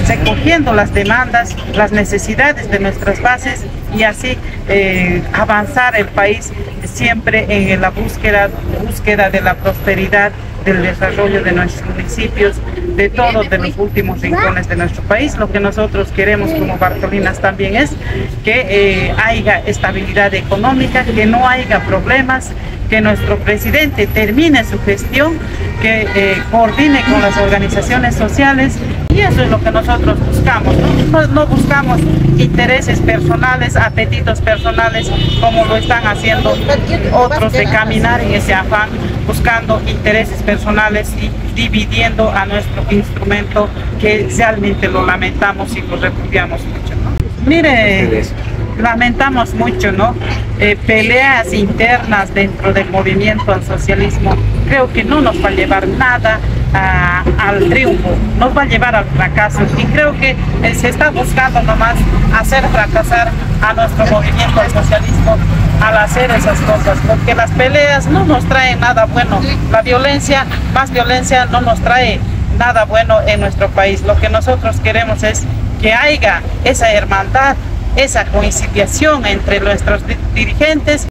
recogiendo las demandas, las necesidades de nuestras bases y así avanzar el país siempre en la búsqueda de la prosperidad, del desarrollo de nuestros municipios, de todos de los últimos rincones de nuestro país. Lo que nosotros queremos como Bartolinas también es que haya estabilidad económica, que no haya problemas, que nuestro presidente termine su gestión, que coordine con las organizaciones sociales, y eso es lo que nosotros buscamos, ¿no? No buscamos intereses personales, apetitos personales, como lo están haciendo otros de caminar en ese afán, buscando intereses personales y dividiendo a nuestro instrumento, que realmente lo lamentamos y lo repudiamos mucho, ¿no? Mire, lamentamos mucho, ¿no? Peleas internas dentro del movimiento al socialismo, creo que no nos va a llevar nada al triunfo, nos va a llevar al fracaso, y creo que se está buscando nomás hacer fracasar a nuestro movimiento al socialismo al hacer esas cosas, porque las peleas no nos traen nada bueno, la violencia, más violencia no nos trae nada bueno en nuestro país. Lo que nosotros queremos es que haya esa hermandad, esa conciliación entre nuestros dirigentes.